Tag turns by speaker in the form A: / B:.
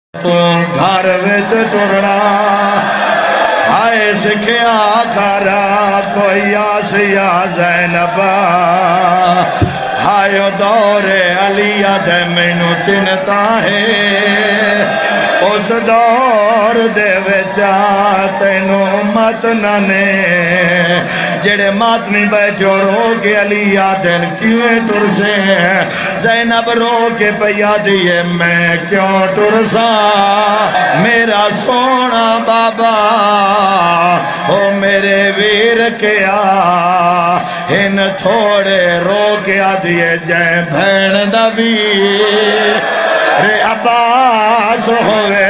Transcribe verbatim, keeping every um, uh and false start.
A: तू घर विच टुरना हाय सिखिया कर कोई आसिया ज़ैनबा हाय दौरे अलिया दे मैनू चिंता है उस दौर दे विच तैनू मत ने जेड़े मातमी बैठो रो के अलिया दिन किवें टुरसे ज़ैनब रो के पैया दिए मैं क्यों टुरसा मेरा सोना बाबा ओ मेरे वीर के आ इन थोड़े रो के आ दिए जय भैन दा वीर रे अब्बास होवे